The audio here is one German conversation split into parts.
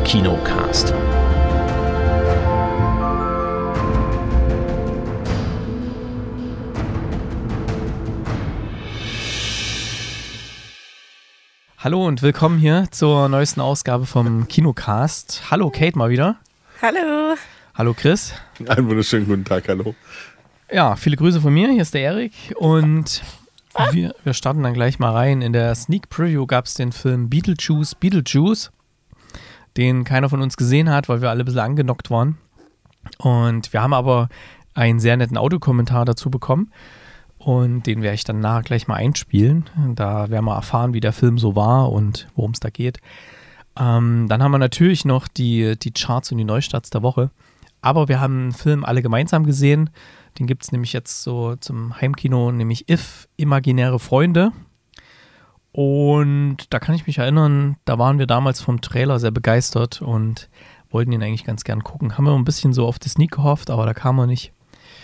Kinocast. Hallo und willkommen hier zur neuesten Ausgabe vom Kinocast. Hallo Kate mal wieder. Hallo. Hallo Chris. Einen wunderschönen guten Tag, hallo. Ja, viele Grüße von mir, hier ist der Erik und wir starten dann gleich mal rein. In der Sneak Preview gab es den Film Beetlejuice, den keiner von uns gesehen hat, weil wir alle ein bisschen angenockt waren. Und wir haben aber einen sehr netten Audiokommentar dazu bekommen und den werde ich dann nachher gleich mal einspielen. Da werden wir erfahren, wie der Film so war und worum es da geht. Dann haben wir natürlich noch die Charts und die Neustarts der Woche. Aber wir haben einen Film alle gemeinsam gesehen. Den gibt es nämlich jetzt so zum Heimkino, nämlich If, Imaginäre Freunde. Und da kann ich mich erinnern, da waren wir damals vom Trailer sehr begeistert und wollten ihn eigentlich ganz gern gucken. Haben wir ein bisschen so auf die Sneak gehofft, aber da kam er nicht.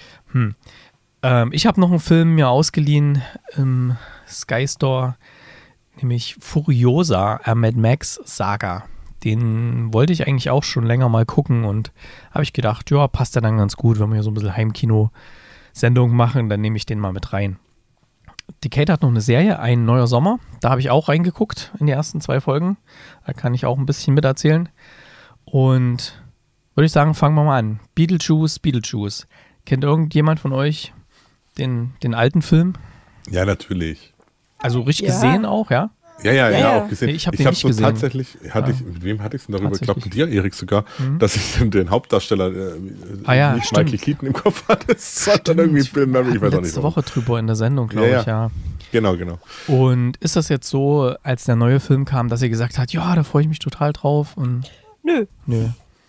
Ich habe noch einen Film mir ausgeliehen im Sky Store, nämlich Furiosa, Mad Max Saga. Den wollte ich eigentlich auch schon länger mal gucken und habe ich gedacht, ja, passt ja dann ganz gut, wenn wir hier so ein bisschen Heimkino-Sendung machen, dann nehme ich den mal mit rein. Die Kate hat noch eine Serie, Ein neuer Sommer. Da habe ich auch reingeguckt in die ersten 2 Folgen. Da kann ich auch ein bisschen miterzählen. Und würde ich sagen, fangen wir mal an. Beetlejuice. Kennt irgendjemand von euch den alten Film? Ja, natürlich. Also richtig gesehen auch, ja? Ja, auch gesehen. Nee, ich habe den nicht gesehen. Tatsächlich, mit wem hatte ich es denn darüber? Ich glaube, mit dir, Erik, sogar, dass ich den Hauptdarsteller nicht stimmt. Michael Keaton im Kopf hatte. Das hat dann irgendwie Bill Murray, ich weiß auch nicht. Letzte Woche drüber in der Sendung, glaube ich, ja. Genau. Und ist das jetzt so, als der neue Film kam, dass ihr gesagt habt, ja, da freue ich mich total drauf? Und Nö. Nee,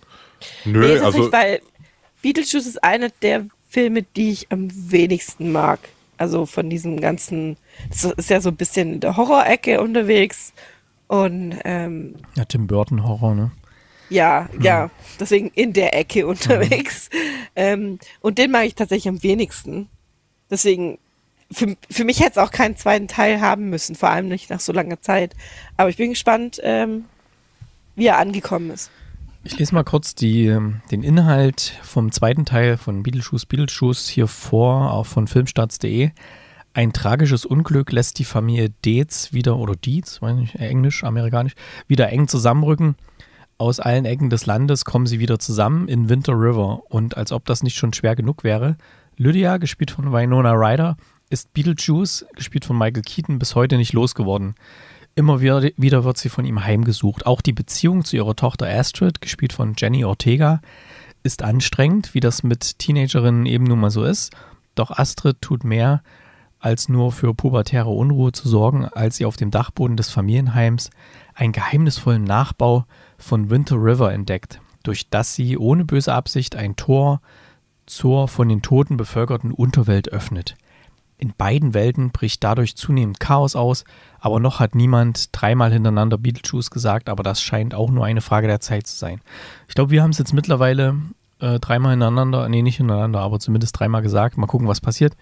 also weil Beetlejuice ist einer der Filme, die ich am wenigsten mag. Also von diesem ganzen, das ist ja so ein bisschen in der Horror-Ecke unterwegs und ja, Tim Burton Horror, ne? Ja, deswegen in der Ecke unterwegs. Und den mag ich tatsächlich am wenigsten. Deswegen, für mich hätte es auch keinen zweiten Teil haben müssen, vor allem nicht nach so langer Zeit. Aber ich bin gespannt, wie er angekommen ist. Ich lese mal kurz den Inhalt vom zweiten Teil von Beetlejuice hier vor, auch von filmstarts.de. Ein tragisches Unglück lässt die Familie Dietz, weiß nicht, englisch, amerikanisch, wieder eng zusammenrücken. Aus allen Ecken des Landes kommen sie wieder zusammen in Winter River. Und als ob das nicht schon schwer genug wäre, Lydia, gespielt von Winona Ryder, ist Beetlejuice, gespielt von Michael Keaton, bis heute nicht losgeworden. Immer wieder wird sie von ihm heimgesucht. Auch die Beziehung zu ihrer Tochter Astrid, gespielt von Jenny Ortega, ist anstrengend, wie das mit Teenagerinnen eben nun mal so ist. Doch Astrid tut mehr, als nur für pubertäre Unruhe zu sorgen, als sie auf dem Dachboden des Familienheims einen geheimnisvollen Nachbau von Winter River entdeckt, durch das sie ohne böse Absicht ein Tor zur von den Toten bevölkerten Unterwelt öffnet. In beiden Welten bricht dadurch zunehmend Chaos aus, aber noch hat niemand 3-mal hintereinander Beetlejuice gesagt, aber das scheint auch nur eine Frage der Zeit zu sein. Ich glaube, wir haben es jetzt mittlerweile 3-mal hintereinander, nicht hintereinander, aber zumindest 3-mal gesagt. Mal gucken, was passiert.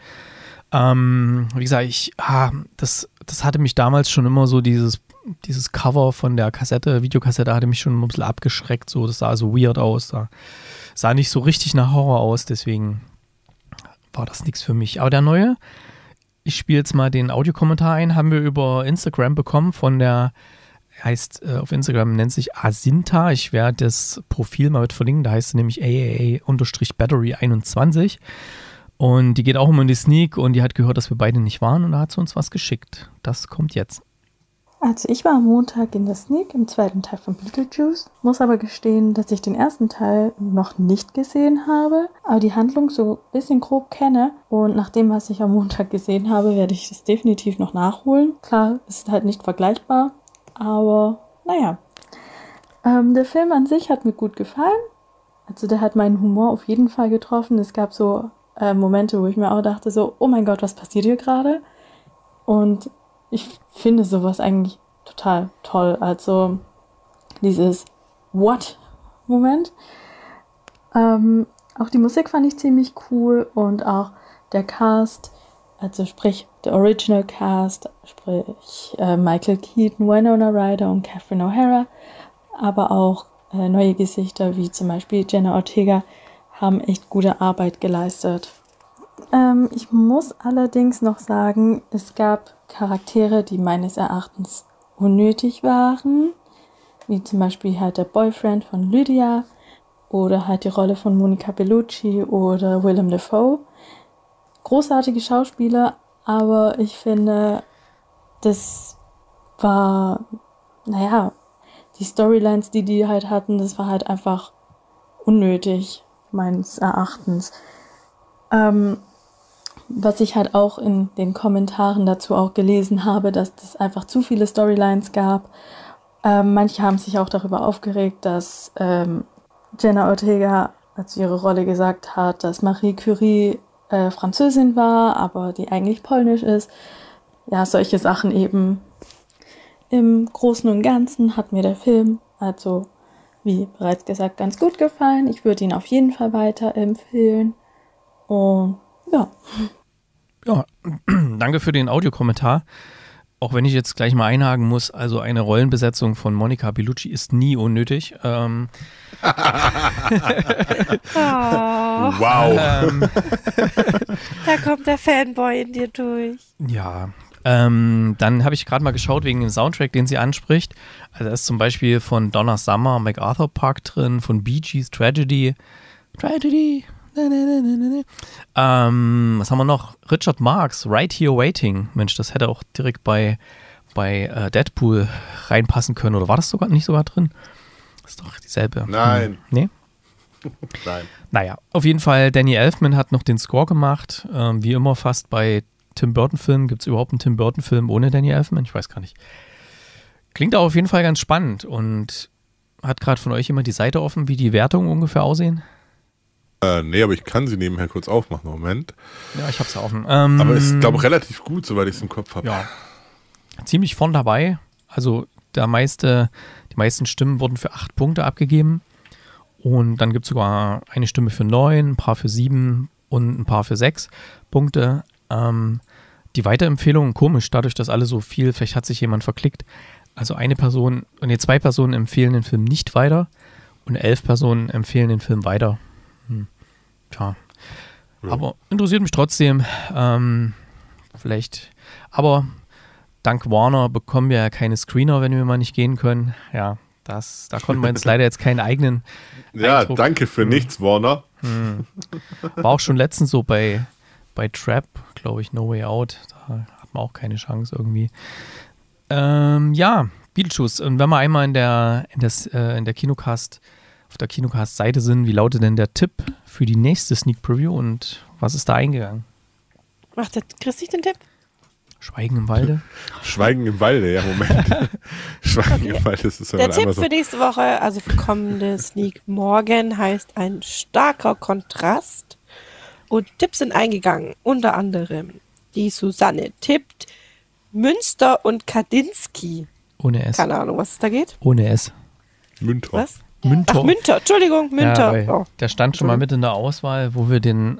Wie gesagt, das hatte mich damals schon immer so, dieses Cover von der Videokassette hatte mich schon ein bisschen abgeschreckt, so, das sah so weird aus, da sah nicht so richtig nach Horror aus, deswegen war das nichts für mich. Aber der neue, ich spiele jetzt mal den Audiokommentar ein, haben wir über Instagram bekommen von der, heißt auf Instagram nennt sich Asinta. Ich werde das Profil mal mit verlinken, da heißt es nämlich AAA_Battery21 und die geht auch immer in die Sneak und die hat gehört, dass wir beide nicht waren und da hat sie uns was geschickt. Das kommt jetzt. Also ich war am Montag in der Sneak im zweiten Teil von Beetlejuice, muss aber gestehen, dass ich den ersten Teil noch nicht gesehen habe, aber die Handlung so ein bisschen grob kenne und nach dem, was ich am Montag gesehen habe, werde ich das definitiv noch nachholen. Klar, ist halt nicht vergleichbar, aber naja. Der Film an sich hat mir gut gefallen, also der hat meinen Humor auf jeden Fall getroffen. Es gab so Momente, wo ich mir auch dachte so, oh mein Gott, was passiert hier gerade? Und ich finde sowas eigentlich total toll. Also dieses What-Moment. Auch die Musik fand ich ziemlich cool und auch der Cast, also sprich der Original Cast, sprich Michael Keaton, Winona Ryder und Catherine O'Hara, aber auch neue Gesichter, wie zum Beispiel Jenna Ortega, haben echt gute Arbeit geleistet. Ich muss allerdings noch sagen, es gab Charaktere, die meines Erachtens unnötig waren, wie zum Beispiel halt der Boyfriend von Lydia oder halt die Rolle von Monica Bellucci oder Willem Dafoe. Großartige Schauspieler, aber ich finde, das war, die Storylines, die halt hatten, das war halt einfach unnötig, meines Erachtens. Was ich halt auch in den Kommentaren dazu auch gelesen habe, dass es einfach zu viele Storylines gab. Manche haben sich auch darüber aufgeregt, dass Jenna Ortega, als ihre Rolle gesagt hat, dass Marie Curie Französin war, aber die eigentlich polnisch ist. Ja, solche Sachen eben. Im Großen und Ganzen hat mir der Film, also wie bereits gesagt, ganz gut gefallen. Ich würde ihn auf jeden Fall weiterempfehlen. Und ja. Ja, danke für den Audiokommentar. Auch wenn ich jetzt gleich mal einhaken muss, also eine Rollenbesetzung von Monica Bellucci ist nie unnötig. Oh. Wow. Da kommt der Fanboy in dir durch. Ja, dann habe ich gerade mal geschaut wegen dem Soundtrack, den sie anspricht. Also da ist zum Beispiel von Donna Summer MacArthur Park drin, von Bee Gees Tragedy. Was haben wir noch? Richard Marx, Right Here Waiting. Mensch, das hätte auch direkt bei Deadpool reinpassen können. Oder war das nicht sogar drin? Das ist doch dieselbe. Nein. Nee? Nein. Naja, auf jeden Fall, Danny Elfman hat noch den Score gemacht. Wie immer fast bei Tim Burton-Filmen. Gibt es überhaupt einen Tim Burton-Film ohne Danny Elfman? Ich weiß gar nicht. Klingt auch auf jeden Fall ganz spannend. Und hat gerade von euch immer die Seite offen, wie die Wertungen ungefähr aussehen? Nee, aber ich kann sie nebenher kurz aufmachen. Moment. Ja, ich hab's offen. Aber es ist, glaube ich, relativ gut, soweit ich es im Kopf habe. Ja, ziemlich vorn dabei. Also die meisten Stimmen wurden für 8 Punkte abgegeben. Und dann gibt es sogar eine Stimme für 9, ein paar für 7 und ein paar für 6 Punkte. Die Weiterempfehlungen, komisch, dadurch, dass alle so viel, vielleicht hat sich jemand verklickt. Also zwei Personen empfehlen den Film nicht weiter und 11 Personen empfehlen den Film weiter. Tja. Ja. Aber interessiert mich trotzdem. Vielleicht. Aber dank Warner bekommen wir ja keine Screener, wenn wir mal nicht gehen können. Ja, da konnten wir uns leider jetzt keinen eigenen Eindruck. Danke für nichts, Warner. War auch schon letztens so bei Trap, glaube ich, No Way Out. Da hat man auch keine Chance irgendwie. Ja, Beetlejuice. Und wenn wir einmal in der Kinocast auf der Kinocast-Seite sind, wie lautet denn der Tipp für die nächste Sneak Preview und was ist da eingegangen? Macht der Christi den Tipp? Schweigen im Walde? Schweigen im Walde, ja, Moment. Schweigen im Walde, das ist ja der Tipp einmal so. für nächste Woche, also für kommende Sneak morgen, heißt ein starker Kontrast. Und Tipps sind eingegangen, unter anderem die Susanne tippt Münster und Kandinsky. Ohne S. Keine Ahnung, was es da geht. Ohne S. Münter. Was? Münter. Ach, Münter, Entschuldigung, Münter. Ja, der stand schon mal mit in der Auswahl, wo wir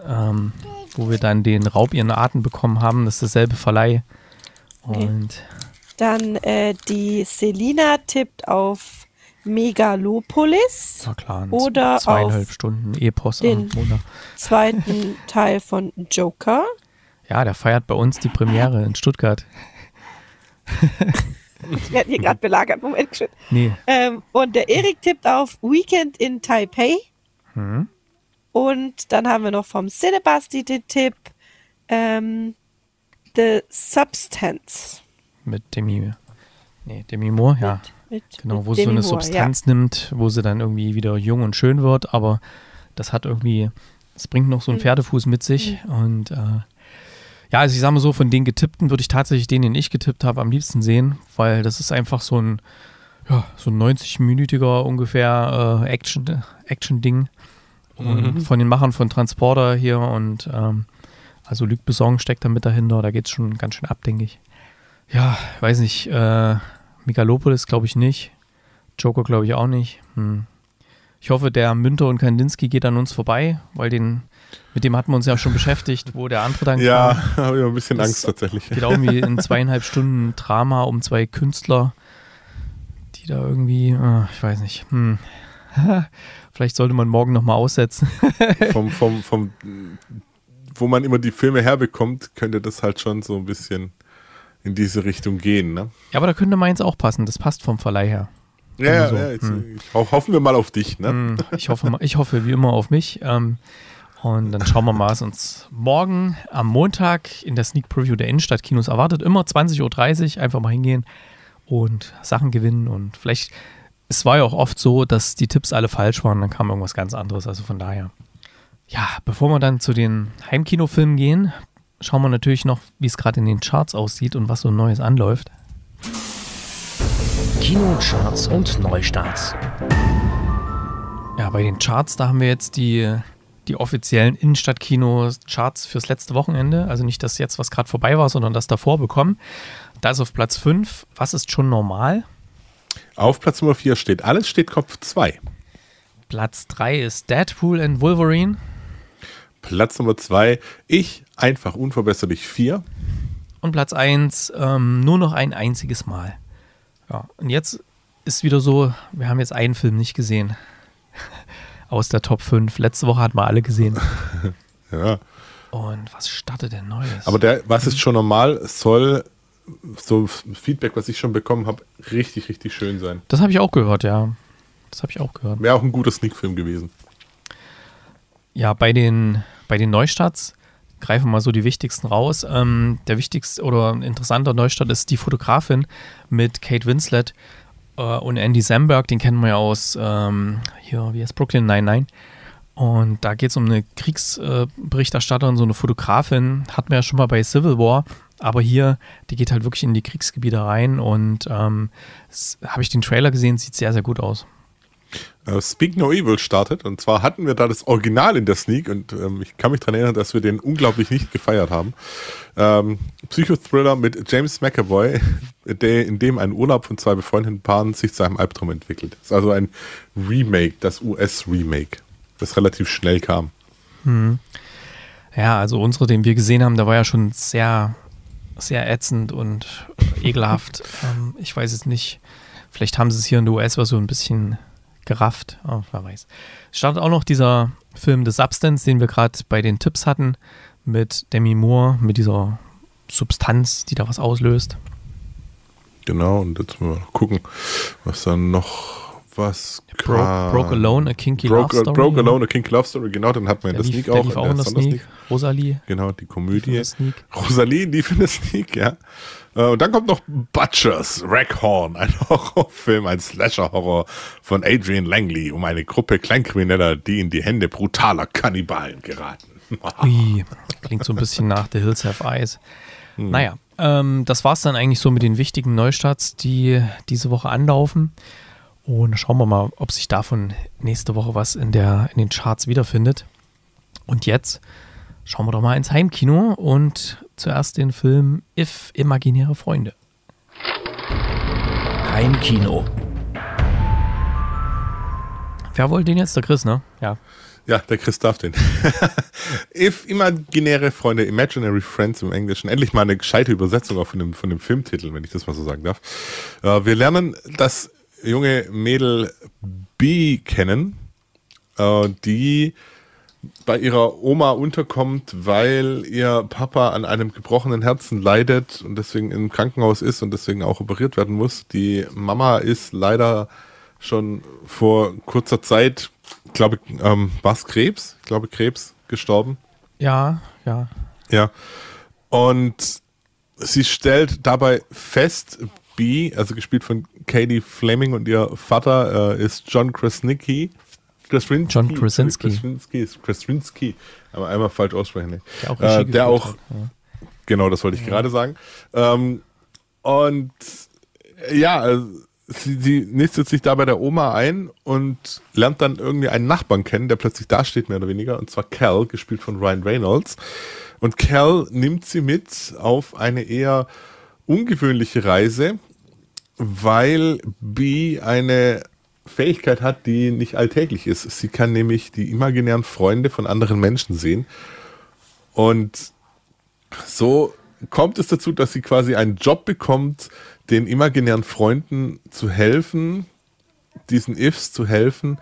dann den Raub ihren Arten bekommen haben. Das ist derselbe Verleih. Und dann die Selina tippt auf Megalopolis. ja klar, oder 2,5 auf Epos am den Montag. zweiten Teil von Joker. Ja, der feiert bei uns die Premiere in Stuttgart. Wir hatten hier gerade belagert, Moment schon. Nee. Und der Erik tippt auf Weekend in Taipei. Und dann haben wir noch vom Cinebasti den Tipp The Substance. Mit Demi Moore, ja. Wo sie so eine Substanz nimmt, wo sie dann irgendwie wieder jung und schön wird, aber das bringt noch so einen Pferdefuß mit sich. Und ja, also ich sage mal so, von den Getippten würde ich tatsächlich den ich getippt habe, am liebsten sehen, weil das ist einfach so ein 90-minütiger ungefähr Action-Ding. Und von den Machern von Transporter hier und also Luc Besson steckt da mit dahinter, da geht es schon ganz schön ab, denke ich. Ja, weiß nicht, Megalopolis glaube ich nicht, Joker glaube ich auch nicht. Ich hoffe, der Münter und Kandinsky geht an uns vorbei, weil mit dem hatten wir uns ja schon beschäftigt, wo der andere dann kam. Ja, habe ich ein bisschen Angst tatsächlich. Geht auch irgendwie in 2,5 Stunden Drama um 2 Künstler, die da irgendwie, ich weiß nicht. Vielleicht sollte man morgen nochmal aussetzen. Wo man immer die Filme herbekommt, könnte das halt schon so ein bisschen in diese Richtung gehen, ne? Ja, aber da könnte meins auch passen. Das passt vom Verleih her. Ja, so. Hoffen wir mal auf dich, ne? Ich hoffe wie immer auf mich. Und dann schauen wir mal, was uns morgen am Montag in der Sneak Preview der Innenstadtkinos erwartet. Immer 20.30 Uhr, einfach mal hingehen und Sachen gewinnen. Und vielleicht, es war ja auch oft so, dass die Tipps alle falsch waren, dann kam irgendwas ganz anderes. Also von daher. Ja, bevor wir dann zu den Heimkinofilmen gehen, schauen wir natürlich noch, wie es gerade in den Charts aussieht und was so Neues anläuft. Kinocharts und Neustarts. Ja, bei den Charts, da haben wir jetzt die offiziellen Innenstadtkino-Charts fürs letzte Wochenende. Also nicht das jetzt, was gerade vorbei war, sondern das davor bekommen. Da ist auf Platz 5, was ist schon normal? Auf Platz Nummer 4 steht Alles steht Kopf 2. Platz 3 ist Deadpool and Wolverine. Platz Nummer 2, Ich, einfach unverbesserlich 4. Und Platz 1, nur noch ein einziges Mal. Ja, und jetzt ist wieder so, wir haben jetzt einen Film nicht gesehen. Aus der Top 5. Letzte Woche hatten wir alle gesehen. Ja. Und was startet denn Neues? Aber was ist schon normal, soll, so Feedback, was ich schon bekommen habe, richtig, richtig schön sein. Das habe ich auch gehört, ja. Wäre auch ein guter Sneak-Film gewesen. Ja, bei den Neustarts greifen wir mal so die wichtigsten raus. Der wichtigste oder ein interessanter Neustart ist die Fotografin mit Kate Winslet und Andy Samberg. Den kennen wir ja aus wie heißt Brooklyn Nine-Nine. Und da geht es um eine Kriegsberichterstatterin, so eine Fotografin. Hatten wir ja schon mal bei Civil War. Aber hier, die geht halt wirklich in die Kriegsgebiete rein. Und habe ich den Trailer gesehen, sieht sehr, sehr gut aus. Speak No Evil startet, und zwar hatten wir da das Original in der Sneak, und ich kann mich daran erinnern, dass wir den unglaublich nicht gefeiert haben. Psychothriller mit James McAvoy, in dem ein Urlaub von zwei befreundeten Paaren sich zu einem Albtraum entwickelt. Das ist also ein Remake, das US-Remake, das relativ schnell kam. Ja, also unsere, den wir gesehen haben, da war ja schon sehr, sehr ätzend und ekelhaft. Ich weiß es nicht. Vielleicht haben sie es hier in der US-Version ein bisschen gerafft. Oh, wer weiß. Es startet auch noch dieser Film The Substance, den wir gerade bei den Tipps hatten, mit Demi Moore, mit dieser Substanz, die da was auslöst. Genau, und jetzt mal gucken, was dann noch Broke Alone, a Kinky Love Story. Broke Alone, a Kinky Love Story, genau, dann hat man in der Sneak auch. Lief auch in der Sneak. Rosalie. Genau, die Komödie. Rosalie lief in der Sneak, ja. Und dann kommt noch Butchers, Raghorn, ein Horrorfilm, ein Slasher-Horror von Adrian Langley um eine Gruppe Kleinkrimineller, die in die Hände brutaler Kannibalen geraten. Ui, klingt so ein bisschen nach The Hills Have Eyes. Naja, das war's dann eigentlich so mit den wichtigen Neustarts, die diese Woche anlaufen. Und schauen wir mal, ob sich davon nächste Woche was in den Charts wiederfindet. Und jetzt schauen wir doch mal ins Heimkino und zuerst den Film If, Imaginäre Freunde. Heimkino. Wer wollte den jetzt? Der Chris, ne? Ja. Ja, der Chris darf den. If, Imaginäre Freunde, Imaginary Friends im Englischen. Endlich mal eine gescheite Übersetzung auch von dem Filmtitel, wenn ich das mal so sagen darf. Wir lernen das junge Mädel B kennen, die bei ihrer Oma unterkommt, weil ihr Papa an einem gebrochenen Herzen leidet und deswegen im Krankenhaus ist und deswegen auch operiert werden muss. Die Mama ist leider schon vor kurzer Zeit, glaube ich, war es Krebs? Ich glaube, Krebs gestorben. Ja. Ja. Und sie stellt dabei fest, B, also gespielt von Katie Fleming, und ihr Vater ist John Krasinski. Krasinski. Aber einmal falsch aussprechen. Der auch genau, das wollte ich gerade sagen. Und ja, also sie nistet sich da bei der Oma ein und lernt dann irgendwie einen Nachbarn kennen, der plötzlich da steht, mehr oder weniger, und zwar Cal, gespielt von Ryan Reynolds. Und Cal nimmt sie mit auf eine eher ungewöhnliche Reise, weil B eine Fähigkeit hat, die nicht alltäglich ist. Sie kann nämlich die imaginären Freunde von anderen Menschen sehen. Und so kommt es dazu, dass sie quasi einen Job bekommt, den imaginären Freunden zu helfen, diesen Ifs zu helfen,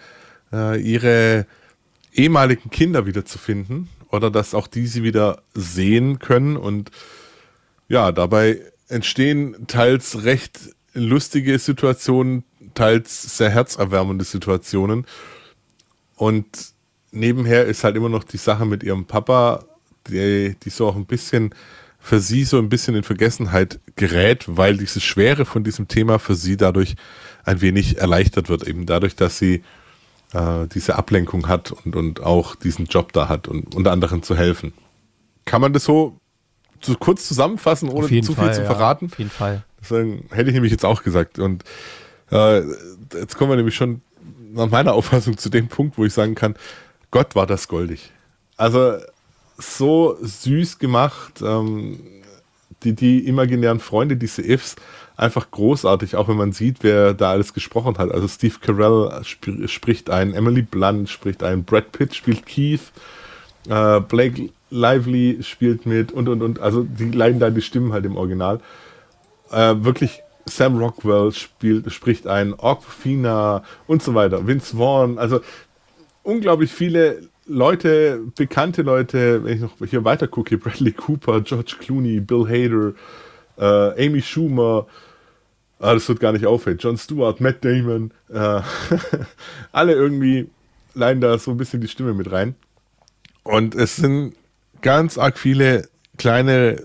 ihre ehemaligen Kinder wiederzufinden oder dass auch die sie wieder sehen können. Und ja, dabei entstehen teils recht lustige Situationen, teils sehr herzerwärmende Situationen. Und nebenher ist halt immer noch die Sache mit ihrem Papa, die so auch ein bisschen für sie so ein bisschen in Vergessenheit gerät, weil diese Schwere von diesem Thema für sie dadurch ein wenig erleichtert wird, eben dadurch, dass sie diese Ablenkung hat und auch diesen Job da hat und unter anderem zu helfen. Kann man das so kurz zusammenfassen, ohne zu viel zu verraten? Auf jeden Fall. Deswegen hätte ich nämlich jetzt auch gesagt. Und jetzt kommen wir nämlich schon nach meiner Auffassung zu dem Punkt, wo ich sagen kann, Gott, war das goldig. Also so süß gemacht, die imaginären Freunde, diese Ifs, einfach großartig, auch wenn man sieht, wer da alles gesprochen hat. Also Steve Carell spricht ein, Emily Blunt spricht ein, Brad Pitt spielt Keith, Blake Lively spielt mit und. Also die leiden da die Stimmen halt im Original. Wirklich, Sam Rockwell spricht ein, Awkwafina und so weiter. Vince Vaughn, also unglaublich viele Leute, bekannte Leute, wenn ich noch hier weiter gucke, Bradley Cooper, George Clooney, Bill Hader, Amy Schumer, das wird gar nicht aufhören, Jon Stewart, Matt Damon, alle irgendwie leihen da so ein bisschen die Stimme mit rein. Und es sind ganz arg viele kleine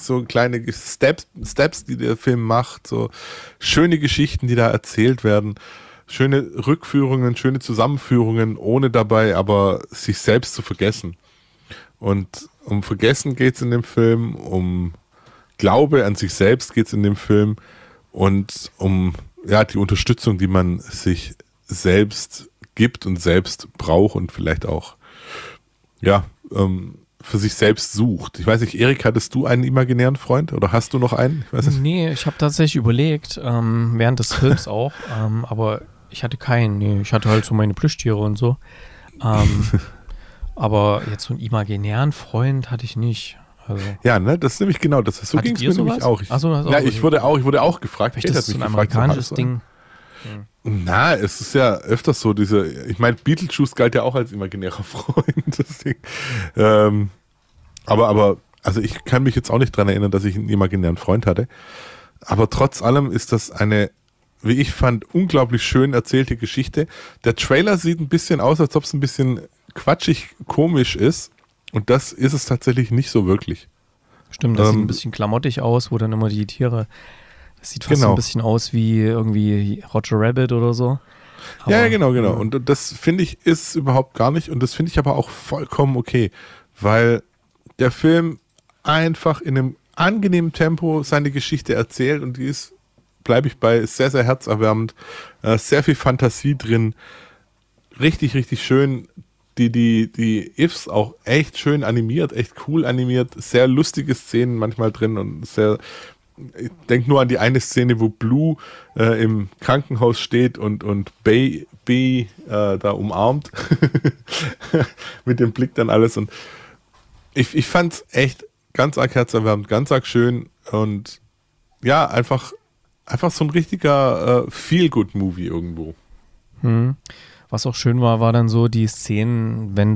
Steps, die der Film macht, so schöne Geschichten, die da erzählt werden, schöne Rückführungen, schöne Zusammenführungen, ohne dabei aber sich selbst zu vergessen. Und um Vergessen geht es in dem Film, um Glaube an sich selbst geht es in dem Film und um die Unterstützung, die man sich selbst gibt und selbst braucht und vielleicht auch für sich selbst sucht. Ich weiß nicht, Erik, hattest du einen imaginären Freund oder hast du noch einen? Ich weiß nicht. Nee, ich habe tatsächlich überlegt, während des Films auch, aber ich hatte keinen. Nee, ich hatte halt so meine Plüschtiere und so. Aber jetzt so einen imaginären Freund hatte ich nicht. Also, ja, ne, das ist nämlich genau das. So ging es mir nämlich auch. Ich wurde auch gefragt. Vielleicht ist das ein amerikanisches Ding. Na, es ist ja öfters so, ich meine, Beetlejuice galt ja auch als imaginärer Freund. Deswegen, aber also ich kann mich jetzt auch nicht dran erinnern, dass ich einen imaginären Freund hatte. Aber trotz allem ist das eine, wie ich fand, unglaublich schön erzählte Geschichte. Der Trailer sieht ein bisschen aus, als ob es ein bisschen quatschig komisch ist. Und das ist es tatsächlich nicht so wirklich. Stimmt, das sieht ein bisschen klamottig aus, wo dann immer die Tiere, das sieht fast so ein bisschen aus wie irgendwie Roger Rabbit oder so. Aber, ja, genau. Und das finde ich ist überhaupt gar nicht. Und das finde ich aber auch vollkommen okay, weil der Film einfach in einem angenehmen Tempo seine Geschichte erzählt und die ist, bleibe ich bei, ist sehr, sehr herzerwärmend, sehr viel Fantasie drin, richtig, richtig schön. Die Ifs auch echt schön animiert, echt cool animiert, sehr lustige Szenen manchmal drin und ich denke nur an die eine Szene, wo Blue im Krankenhaus steht und Baby da umarmt mit dem Blick dann alles und ich fand es echt ganz arg herzerwärmend, ganz arg schön und ja, einfach so ein richtiger Feel-Good-Movie irgendwo. Was auch schön war dann so die Szenen, wenn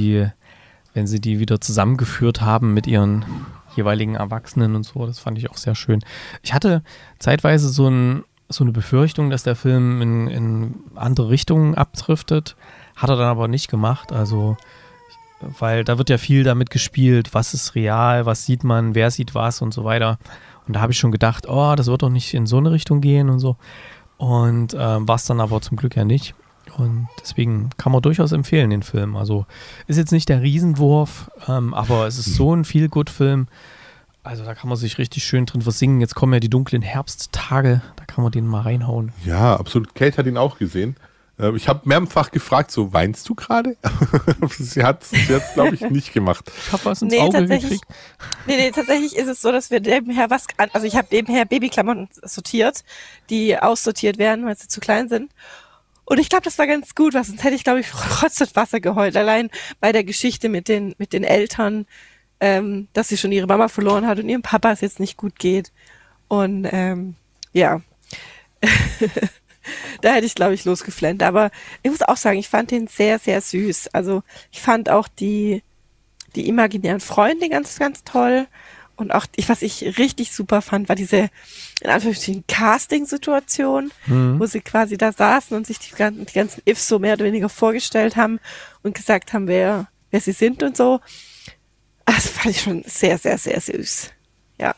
sie die wieder zusammengeführt haben mit ihren jeweiligen Erwachsenen und so. Das fand ich auch sehr schön. Ich hatte zeitweise so eine Befürchtung, dass der Film in andere Richtungen abdriftet. Hat er dann aber nicht gemacht. Also, weil da wird ja viel damit gespielt, was ist real, was sieht man, wer sieht was und so weiter. Und da habe ich schon gedacht, das wird doch nicht in so eine Richtung gehen und so. Und war es dann aber zum Glück ja nicht. Und deswegen kann man durchaus empfehlen, den Film. Also ist jetzt nicht der Riesenwurf, aber es ist so ein Feel-Good-Film. Also da kann man sich richtig schön drin versingen. Jetzt kommen ja die dunklen Herbsttage, da kann man den mal reinhauen. Ja, absolut. Kate hat ihn auch gesehen. Ich habe mehrfach gefragt, so, weinst du gerade? Sie hat es, glaube ich, nicht gemacht. Ich habe was ins Auge gekriegt. Nee, tatsächlich ist es so, dass wir nebenher also ich habe nebenher Babyklamotten sortiert, die aussortiert werden, weil sie zu klein sind. Und ich glaube, das war ganz gut, weil sonst hätte ich, glaube ich, Rotz und Wasser geheult. Allein bei der Geschichte mit den Eltern, dass sie schon ihre Mama verloren hat und ihrem Papa es jetzt nicht gut geht. Und ja, Da hätte ich, glaube ich, losgeflennt. Aber ich muss auch sagen, ich fand den sehr, sehr süß. Also ich fand auch die imaginären Freunde ganz, ganz toll. Und auch, was ich richtig super fand, war diese, in Anführungsstrichen, Casting-Situation, wo sie quasi da saßen und sich die ganzen Ifs so mehr oder weniger vorgestellt haben und gesagt haben, wer sie sind und so. Das fand ich schon sehr, sehr, sehr süß. Ja.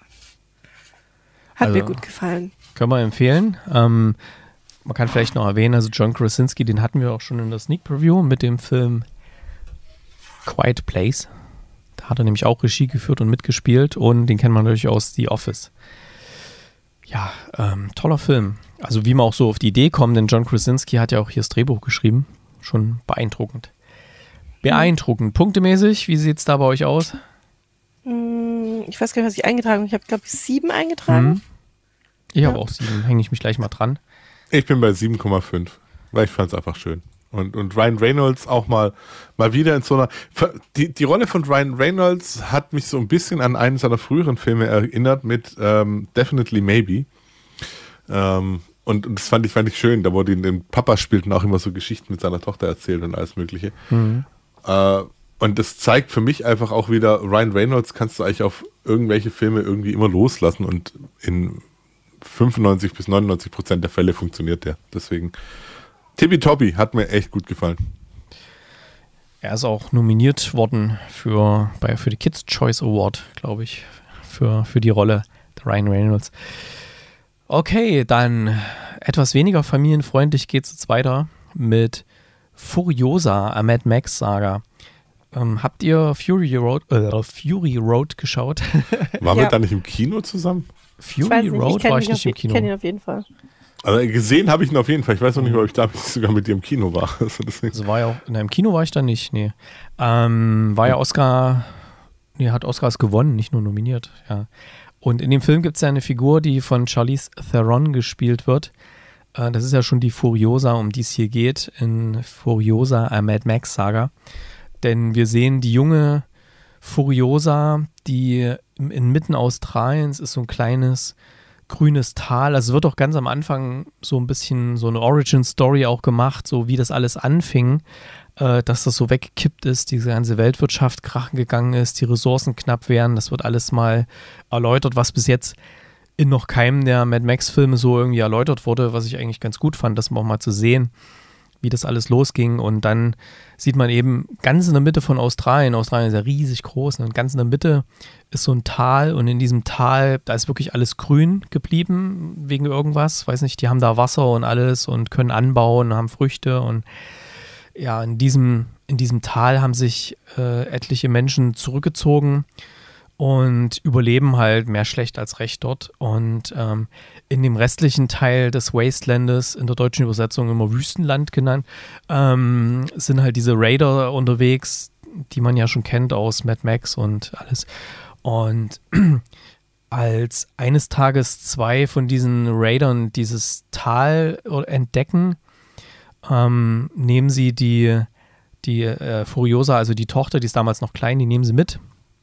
Hat mir gut gefallen. Können wir empfehlen. Man kann vielleicht noch erwähnen, also John Krasinski, den hatten wir auch schon in der Sneak Preview mit dem Film Quiet Place. Da hat er nämlich auch Regie geführt und mitgespielt und den kennt man natürlich aus The Office. Ja, toller Film. Also wie man auch so auf die Idee kommt, denn John Krasinski hat ja auch hier das Drehbuch geschrieben. Schon beeindruckend. Beeindruckend. Punktemäßig, wie sieht es da bei euch aus? Ich weiß gar nicht, was ich eingetragen habe. Ich habe, glaube ich, 7 eingetragen. Ich habe auch 7. Hänge ich mich gleich mal dran. Ich bin bei 7,5, weil ich fand es einfach schön. Und Ryan Reynolds auch mal wieder in so einer... Die Rolle von Ryan Reynolds hat mich so ein bisschen an einen seiner früheren Filme erinnert mit Definitely Maybe. Und das fand ich schön. Da wurde den Papa spielten auch immer so Geschichten mit seiner Tochter erzählt und alles Mögliche. Und das zeigt für mich einfach auch wieder, Ryan Reynolds kannst du eigentlich auf irgendwelche Filme irgendwie immer loslassen und in 95-99% der Fälle funktioniert der. Deswegen Tippitoppi, hat mir echt gut gefallen. Er ist auch nominiert worden für die Kids' Choice Award, glaube ich, für die Rolle der Ryan Reynolds. Okay, dann etwas weniger familienfreundlich geht es jetzt weiter mit Furiosa, a Mad Max Saga. Habt ihr Fury Road geschaut? Waren wir da nicht im Kino zusammen? Fury Road war ich nicht im Kino. Ich kenne ihn auf jeden Fall. Also gesehen habe ich ihn auf jeden Fall. Ich weiß noch nicht, ob ich da sogar mit dir im Kino war. Also war ja auch, im Kino war ich da nicht, nee. War ja Oscar, hat Oscars gewonnen, nicht nur nominiert, ja. Und in dem Film gibt es ja eine Figur, die von Charlize Theron gespielt wird. Das ist ja schon die Furiosa, um die es hier geht, in Furiosa, a Mad Max Saga. Denn wir sehen die junge Furiosa, die inmitten Australiens ist, so ein kleines grünes Tal. Also es wird auch ganz am Anfang so ein bisschen so eine Origin-Story auch gemacht, so wie das alles anfing, dass das so weggekippt ist, diese ganze Weltwirtschaft krachen gegangen ist, die Ressourcen knapp wären. Das wird alles mal erläutert, was bis jetzt in noch keinem der Mad Max-Filme so irgendwie erläutert wurde, was ich eigentlich ganz gut fand, das auch mal zu sehen, wie das alles losging. Und dann sieht man eben ganz in der Mitte von Australien ist ja riesig groß, und ganz in der Mitte ist so ein Tal und in diesem Tal, da ist wirklich alles grün geblieben wegen irgendwas, weiß nicht, die haben da Wasser und alles und können anbauen, haben Früchte und ja, in diesem Tal haben sich etliche Menschen zurückgezogen und überleben halt mehr schlecht als recht dort. Und in dem restlichen Teil des Wastelandes, in der deutschen Übersetzung immer Wüstenland genannt, sind halt diese Raider unterwegs, die man ja schon kennt aus Mad Max und alles. Und als eines Tages 2 von diesen Raidern dieses Tal entdecken, nehmen sie die Furiosa, also die Tochter, die ist damals noch klein, die nehmen sie mit.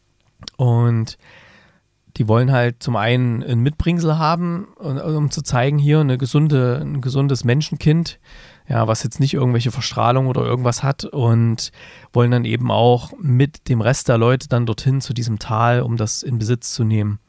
Und die wollen halt zum einen ein Mitbringsel haben, um zu zeigen, hier ein gesundes Menschenkind, ja, was jetzt nicht irgendwelche Verstrahlung oder irgendwas hat, und wollen dann eben auch mit dem Rest der Leute dann dorthin zu diesem Tal, um das in Besitz zu nehmen.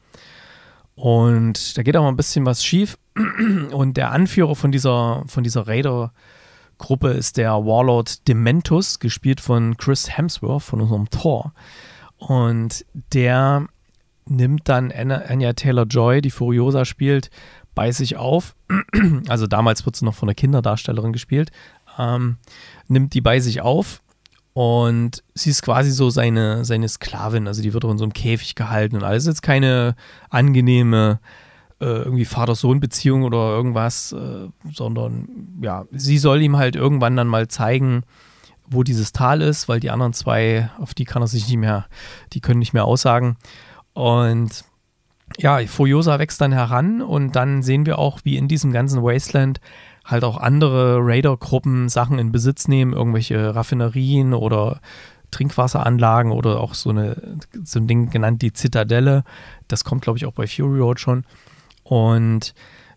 Und da geht auch mal ein bisschen was schief. Und der Anführer von dieser Raider-Gruppe ist der Warlord Dementus, gespielt von Chris Hemsworth, von unserem Thor. Und der nimmt dann Anya Taylor-Joy, die Furiosa spielt, bei sich auf. Also damals wird sie noch von einer Kinderdarstellerin gespielt. Nimmt die bei sich auf und sie ist quasi so seine Sklavin. Also die wird auch in so einem Käfig gehalten und alles. Jetzt keine angenehme irgendwie Vater-Sohn-Beziehung oder irgendwas, sondern ja, sie soll ihm halt irgendwann dann mal zeigen, wo dieses Tal ist, weil die anderen 2, auf die kann er sich die können nicht mehr aussagen. Und ja, Furiosa wächst dann heran und dann sehen wir auch, wie in diesem ganzen Wasteland halt auch andere Raider-Gruppen Sachen in Besitz nehmen, irgendwelche Raffinerien oder Trinkwasseranlagen oder auch so ein Ding genannt, die Zitadelle. Das kommt, glaube ich, auch bei Fury Road schon. Und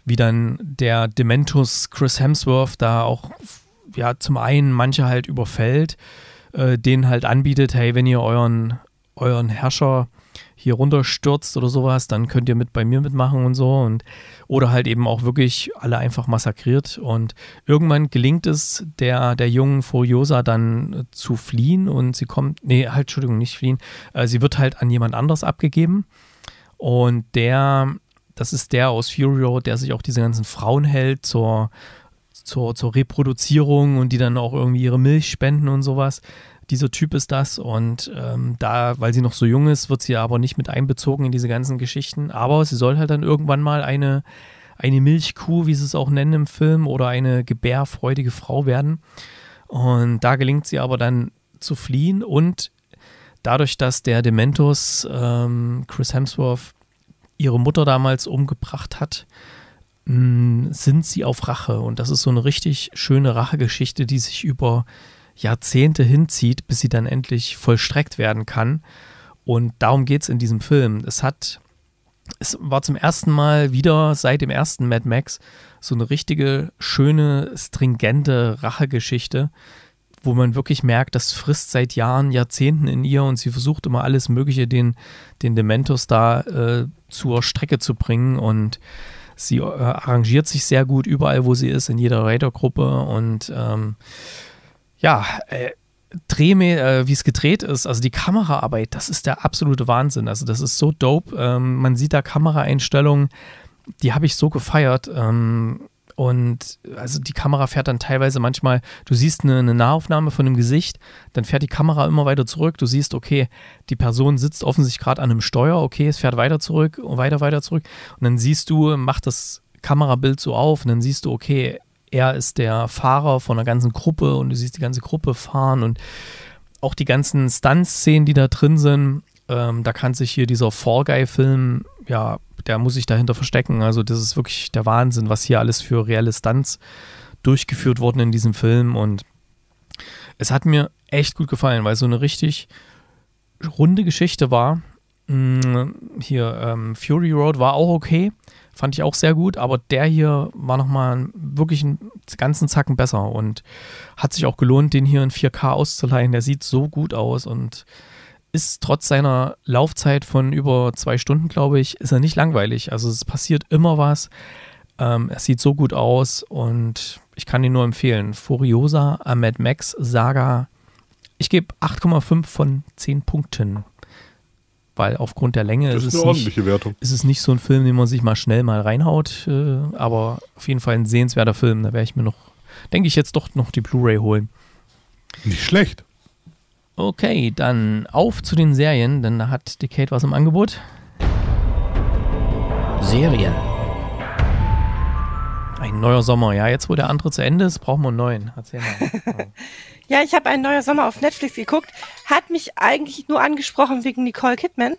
wie dann der Dementus Chris Hemsworth da auch, ja, zum einen manche halt überfällt, denen halt anbietet, hey, wenn ihr euren Herrscher hier runterstürzt oder sowas, dann könnt ihr bei mir mitmachen und so, und oder halt eben auch wirklich alle einfach massakriert, und irgendwann gelingt es der jungen Furiosa dann zu fliehen, und sie nicht fliehen, sie wird halt an jemand anderes abgegeben, und das ist der aus Fury Road, der sich auch diese ganzen Frauen hält zur Reproduzierung und die dann auch irgendwie ihre Milch spenden und sowas. Dieser Typ ist das, und weil sie noch so jung ist, wird sie aber nicht mit einbezogen in diese ganzen Geschichten. Aber sie soll halt dann irgendwann mal eine Milchkuh, wie sie es auch nennen im Film, oder eine gebärfreudige Frau werden. Und da gelingt sie aber dann zu fliehen, und dadurch, dass der Dementus Chris Hemsworth ihre Mutter damals umgebracht hat, sind sie auf Rache. Und das ist so eine richtig schöne Rachegeschichte, die sich über Jahrzehnte hinzieht, bis sie dann endlich vollstreckt werden kann. Und darum geht es in diesem Film. Es war zum ersten Mal wieder seit dem ersten Mad Max so eine richtige, schöne, stringente Rachegeschichte, wo man wirklich merkt, das frisst seit Jahren, Jahrzehnten in ihr, und sie versucht immer alles Mögliche, den Dementus da zur Strecke zu bringen, und sie arrangiert sich sehr gut überall, wo sie ist, in jeder Raider-Gruppe, und wie es gedreht ist, also die Kameraarbeit, das ist der absolute Wahnsinn. Also das ist so dope. Man sieht da Kameraeinstellungen, die habe ich so gefeiert. Und also die Kamera fährt dann teilweise manchmal, du siehst eine Nahaufnahme von dem Gesicht, dann fährt die Kamera immer weiter zurück. Du siehst, okay, die Person sitzt offensichtlich gerade an einem Steuer, okay, es fährt weiter zurück und weiter zurück. Und dann siehst du, macht das Kamerabild so auf, und dann siehst du, okay, er ist der Fahrer von einer ganzen Gruppe, und du siehst die ganze Gruppe fahren, und auch die ganzen Stunt-Szenen, die da drin sind, da kann sich hier dieser Fall Guy-Film, ja, der muss sich dahinter verstecken. Also das ist wirklich der Wahnsinn, was hier alles für reelle Stunts durchgeführt wurden in diesem Film, und es hat mir echt gut gefallen, weil so eine richtig runde Geschichte war. Fury Road war auch okay, fand ich auch sehr gut, aber der hier war nochmal wirklich einen ganzen Zacken besser, und hat sich auch gelohnt, den hier in 4K auszuleihen. Der sieht so gut aus und ist trotz seiner Laufzeit von über 2 Stunden, glaube ich, ist er nicht langweilig. Also es passiert immer was. Es sieht so gut aus, und ich kann ihn nur empfehlen. Furiosa, a Mad Max Saga. Ich gebe 8,5 von 10 Punkten. Weil aufgrund der Länge ist es nicht so ein Film, den man sich mal schnell reinhaut. Aber auf jeden Fall ein sehenswerter Film. Da werde ich mir denke ich, jetzt doch noch die Blu-ray holen. Nicht schlecht. Okay, dann auf zu den Serien, denn da hat die Kate was im Angebot. Serien. Ein neuer Sommer. Ja, jetzt wo der andere zu Ende ist, brauchen wir einen neuen. Erzähl mal. Ja, ich habe einen neuen Sommer auf Netflix geguckt. Hat mich eigentlich nur angesprochen wegen Nicole Kidman.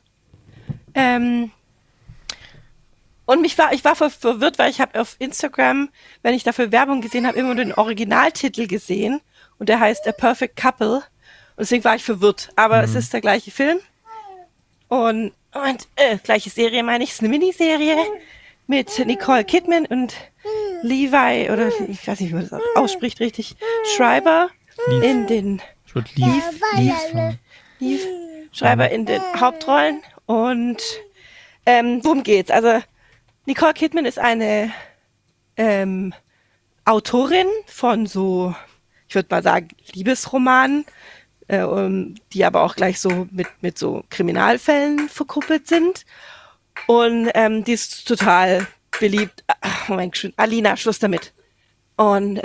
Und ich war verwirrt, weil ich habe auf Instagram, wenn ich dafür Werbung gesehen habe, immer den Originaltitel gesehen. Und der heißt A Perfect Couple. Und deswegen war ich verwirrt. Aber es ist der gleiche Film. Und gleiche Serie, meine ich. Es ist eine Miniserie mit Nicole Kidman und Levi, oder ich weiß nicht, wie man das ausspricht richtig, Schreiber in den Schreiber in den Hauptrollen. Und worum geht's? Also Nicole Kidman ist eine Autorin von so, ich würde mal sagen, Liebesromanen, die aber auch gleich so mit so Kriminalfällen verkuppelt sind. Und die ist total beliebt. Ach, Moment, Alina, Schluss damit. Und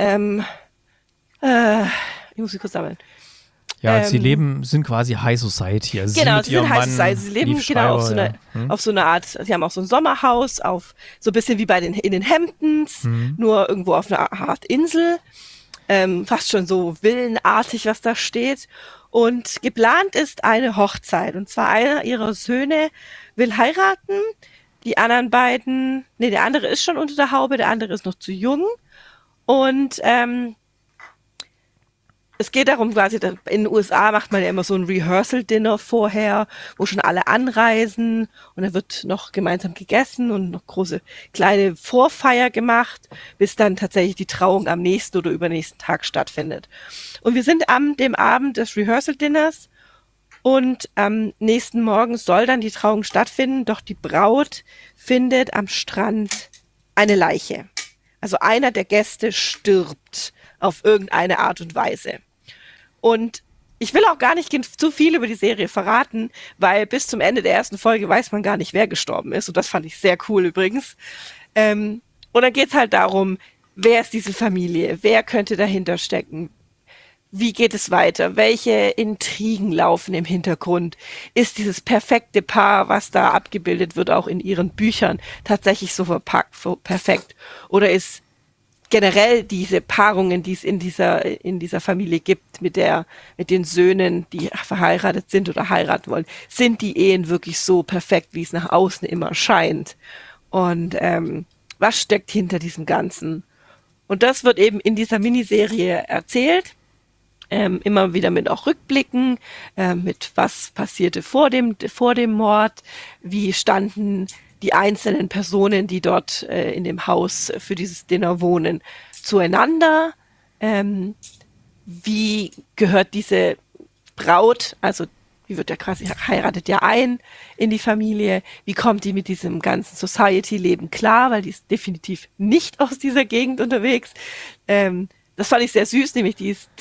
ich muss sie kurz sammeln. Ja, sind quasi High Society. Also genau, sie sind High Society. Sie leben genau auf so eine Art, sie haben auch so ein Sommerhaus, so ein bisschen wie in den Hamptons, nur irgendwo auf einer Art Insel. Fast schon so villenartig, was da steht. Und geplant ist eine Hochzeit. Und zwar einer ihrer Söhne will heiraten. Die anderen beiden, der andere ist schon unter der Haube, der andere ist noch zu jung. Und es geht darum quasi, in den USA macht man ja immer so ein Rehearsal-Dinner vorher, wo schon alle anreisen und dann wird noch gemeinsam gegessen und noch große, kleine Vorfeier gemacht, bis dann tatsächlich die Trauung am nächsten oder übernächsten Tag stattfindet. Und wir sind am dem Abend des Rehearsal-Dinners und am nächsten Morgen soll dann die Trauung stattfinden, doch die Braut findet am Strand eine Leiche. Also einer der Gäste stirbt auf irgendeine Art und Weise. Und ich will auch gar nicht zu viel über die Serie verraten, weil bis zum Ende der ersten Folge weiß man gar nicht, wer gestorben ist. Und das fand ich sehr cool übrigens. Und dann geht's halt darum, wer ist diese Familie? Wer könnte dahinter stecken? Wie geht es weiter? Welche Intrigen laufen im Hintergrund? Ist dieses perfekte Paar, was da abgebildet wird, auch in ihren Büchern, tatsächlich so verpackt, so perfekt? Oder ist generell diese Paarungen, die es in dieser Familie gibt, mit den Söhnen, die verheiratet sind oder heiraten wollen, sind die Ehen wirklich so perfekt, wie es nach außen immer scheint? Und was steckt hinter diesem Ganzen? Und das wird eben in dieser Miniserie erzählt. Immer wieder mit auch Rückblicken, mit was passierte vor dem Mord, wie standen die einzelnen Personen, die dort in dem Haus für dieses Dinner wohnen, zueinander. Wie gehört diese Braut, also wie wird der quasi heiratet ja ein in die Familie, wie kommt die mit diesem ganzen Society-Leben klar, weil die ist definitiv nicht aus dieser Gegend unterwegs. Das fand ich sehr süß, nämlich die ist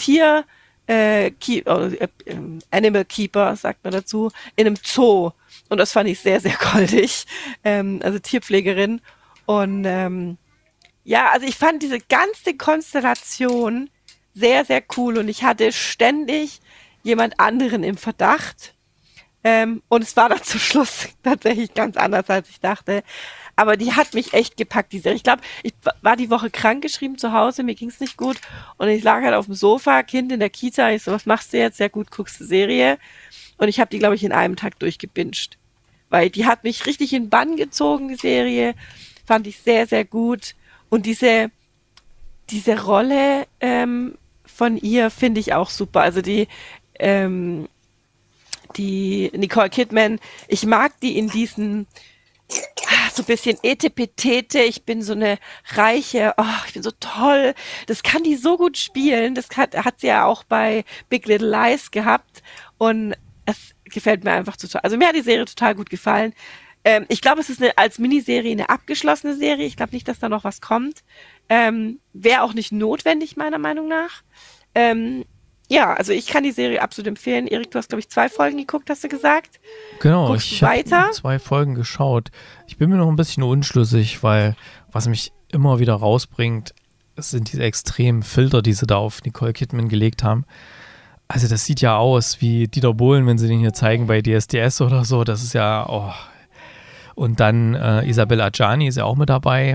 Animal Keeper, sagt man dazu, in einem Zoo. Und das fand ich sehr, sehr goldig. Also Tierpflegerin. Und also ich fand diese ganze Konstellation sehr, sehr cool. Und ich hatte ständig jemand anderen im Verdacht. Und es war dann zum Schluss tatsächlich ganz anders, als ich dachte. Aber die hat mich echt gepackt, die Serie. Ich glaube, ich war die Woche krankgeschrieben zu Hause, mir ging's nicht gut. Und ich lag halt auf dem Sofa, Kind in der Kita. Ich so, was machst du jetzt? Sehr gut, guckst du Serie. Und ich habe die, glaube ich, in einem Tag durchgebinged. Weil die hat mich richtig in den Bann gezogen, die Serie. Fand ich sehr, sehr gut. Und diese Rolle von ihr finde ich auch super. Also die Nicole Kidman, ich mag die in diesen so ein bisschen Etepetete, ich bin so eine reiche, ich bin so toll, das kann die so gut spielen, das hat sie ja auch bei Big Little Lies gehabt und es gefällt mir einfach total, also mir hat die Serie total gut gefallen. Ich glaube, es ist als Miniserie eine abgeschlossene Serie, ich glaube nicht, dass da noch was kommt, wäre auch nicht notwendig, meiner Meinung nach. Ja, also ich kann die Serie absolut empfehlen. Erik, du hast, glaube ich, 2 Folgen geguckt, hast du gesagt? Genau, ich habe 2 Folgen geschaut. Ich bin mir noch ein bisschen unschlüssig, weil was mich immer wieder rausbringt, sind diese extremen Filter, die sie da auf Nicole Kidman gelegt haben. Also das sieht ja aus wie Dieter Bohlen, wenn sie den hier zeigen bei DSDS oder so. Das ist ja, Und dann Isabelle Adjani ist ja auch mit dabei.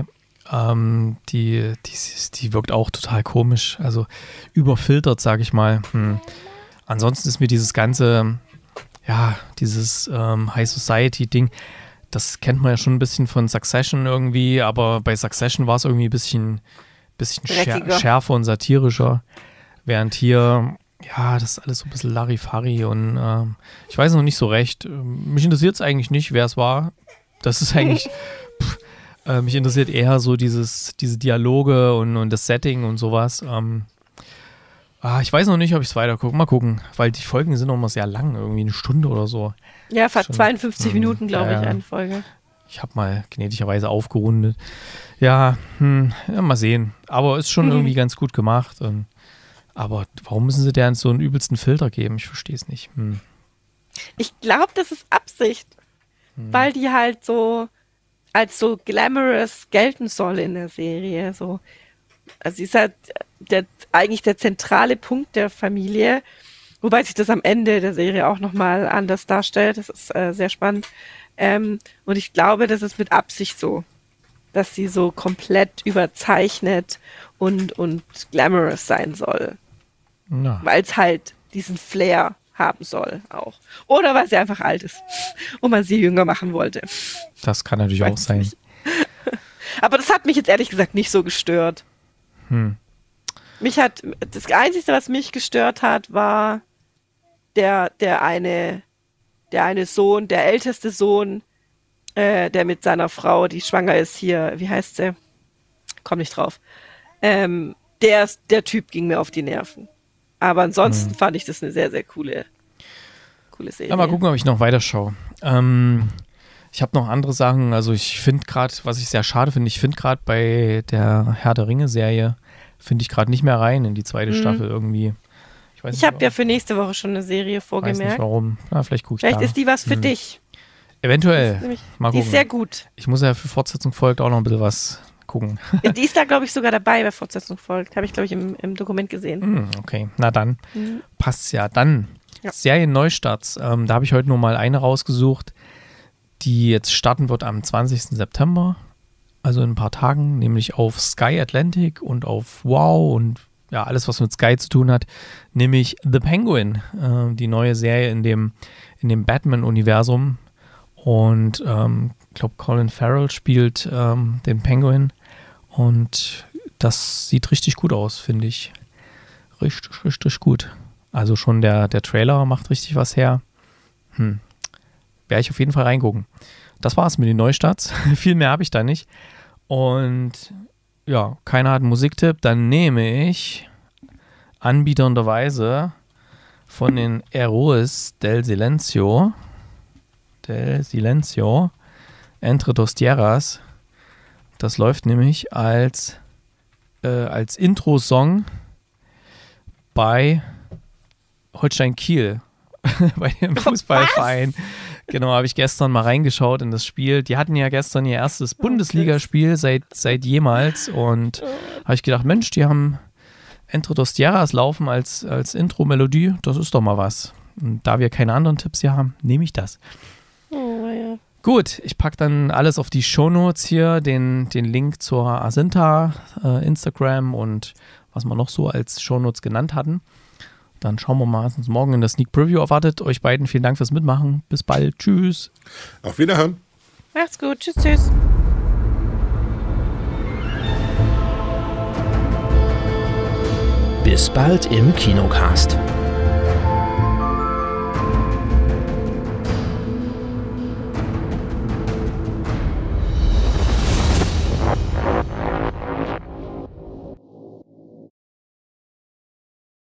Die wirkt auch total komisch, also überfiltert, sage ich mal. Ansonsten ist mir dieses ganze, dieses High Society-Ding, das kennt man ja schon ein bisschen von Succession irgendwie, aber bei Succession war es irgendwie ein bisschen schärfer und satirischer, während hier, das ist alles so ein bisschen Larifari und ich weiß noch nicht so recht. Mich interessiert es eigentlich nicht, wer es war. Das ist eigentlich... mich interessiert eher so diese Dialoge und das Setting und sowas. Ich weiß noch nicht, ob ich es weiter gucke. Mal gucken, weil die Folgen sind auch immer sehr lang, irgendwie 1 Stunde oder so. Ja, fast 52 Minuten, glaube ich, eine Folge. Ich habe mal gnädigerweise aufgerundet. Ja, mal sehen. Aber ist schon irgendwie ganz gut gemacht. Aber warum müssen sie der so einen übelsten Filter geben? Ich verstehe es nicht. Ich glaube, das ist Absicht. Weil die halt so als so glamorous gelten soll in der Serie. So. Also sie ist halt eigentlich der zentrale Punkt der Familie, wobei sich das am Ende der Serie auch nochmal anders darstellt. Das ist sehr spannend. Und ich glaube, das ist mit Absicht so, dass sie so komplett überzeichnet und glamorous sein soll. Weil es halt diesen Flair haben soll auch. Oder weil sie einfach alt ist und man sie jünger machen wollte. Das kann natürlich auch sein. Aber das hat mich jetzt ehrlich gesagt nicht so gestört. Das Einzige, was mich gestört hat, war der eine Sohn, der älteste Sohn, der mit seiner Frau, die schwanger ist hier, wie heißt sie? Komm nicht drauf. Der Typ ging mir auf die Nerven. Aber ansonsten fand ich das eine sehr, sehr coole Serie. Ja, mal gucken, ob ich noch weiterschaue. Ich habe noch andere Sachen. Also ich finde gerade, was ich sehr schade finde, ich finde gerade bei der Herr der Ringe-Serie, finde ich gerade nicht mehr rein in die zweite Staffel irgendwie. Ich habe ja für nächste Woche schon eine Serie vorgemerkt. Weiß nicht warum. Ja, vielleicht gucke ich Vielleicht ist die was für dich. Eventuell. Mal gucken. Die ist sehr gut. Ich muss ja für Fortsetzung folgt auch noch ein bisschen was gucken. Ja, die ist da, glaube ich, sogar dabei bei Fortsetzung folgt. Habe ich, glaube ich, im Dokument gesehen. Okay, na dann. Passt ja. Dann Serien-Neustarts. Da habe ich heute nur mal eine rausgesucht, die jetzt starten wird am 20. September. Also in ein paar Tagen. Nämlich auf Sky Atlantic und auf Wow und ja, alles, was mit Sky zu tun hat. Nämlich The Penguin. Die neue Serie in dem Batman-Universum. Und ich glaube, Colin Farrell spielt den Penguin. Und das sieht richtig gut aus, finde ich. Richtig, richtig gut. Also schon der Trailer macht richtig was her. Werde ich auf jeden Fall reingucken. Das war's mit den Neustarts. Viel mehr habe ich da nicht. Und ja, keiner hat einen Musiktipp. Dann nehme ich anbietenderweise von den Héroes del Silencio, Entre dos Tierras. Das läuft nämlich als Intro-Song bei Holstein Kiel, bei dem Fußballverein. Genau, habe ich gestern mal reingeschaut in das Spiel. Die hatten ja gestern ihr erstes Bundesligaspiel seit jemals und habe ich gedacht, Mensch, die haben Entre dos Tierras laufen als Intro-Melodie, das ist doch mal was. Und da wir keine anderen Tipps hier haben, nehme ich das. Oh, ja. Gut, ich packe dann alles auf die Shownotes hier, den Link zur Asinta, Instagram und was wir noch so als Shownotes genannt hatten. Dann schauen wir mal, was uns morgen in der Sneak Preview erwartet. Euch beiden vielen Dank fürs Mitmachen. Bis bald. Tschüss. Auf Wiederhören. Macht's gut. Tschüss, tschüss. Bis bald im Kinocast.